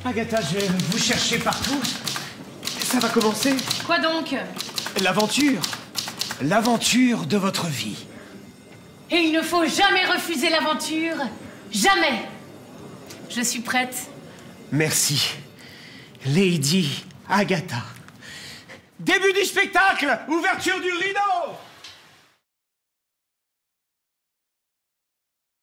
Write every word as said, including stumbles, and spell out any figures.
Agatha, je vais vous chercher partout. Ça va commencer. Quoi donc? L'aventure. L'aventure de votre vie. Et il ne faut jamais refuser l'aventure. Jamais. Je suis prête. Merci. Lady Agatha. Début du spectacle. Ouverture du rideau.